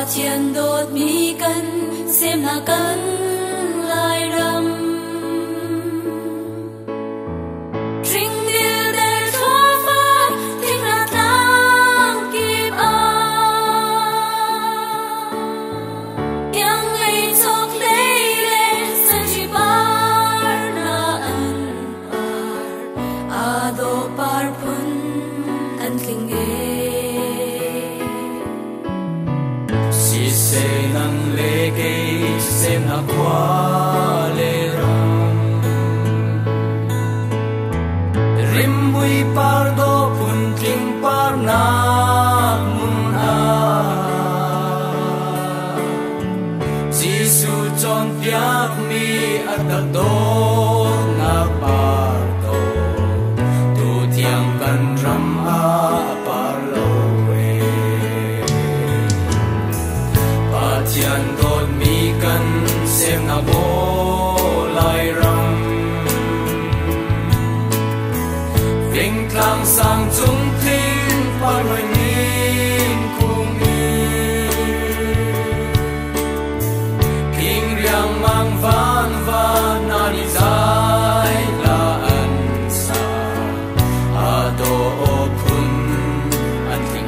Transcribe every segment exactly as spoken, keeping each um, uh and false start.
thiên đột mi cân xem là cân lại rầm trinh điêu để xóa phai thiên là tăng kịp à yang lấy chọc lấy lên sân chỉ bar na an par a do par phun an kinh se nang le ke sem na kwa le ram rim bui par do pun ting par na mun ha Giêsu chon piak mi at do na par do tu thiang kan ram a par lo Thiên đột mi cân xem na bố lại rầm vinh thang sang chúng thiên qua nỗi nhìn cùng đi kinh riêng mang van van na đi dài là ân sa a do phun an kinh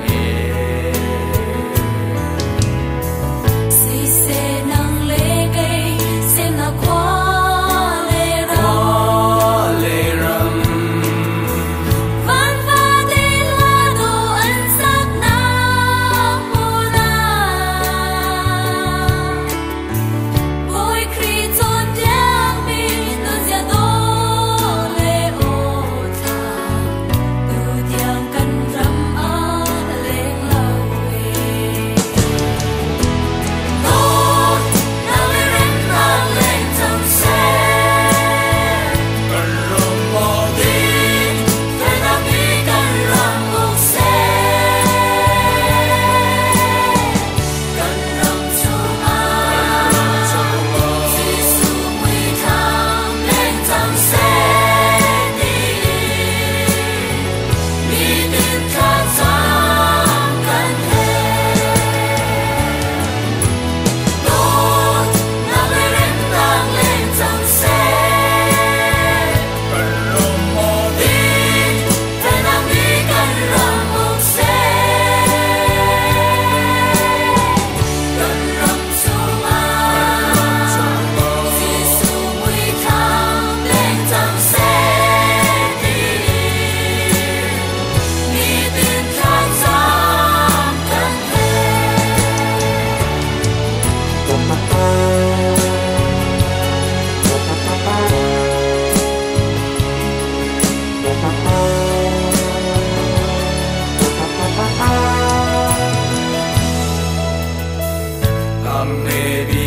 Maybe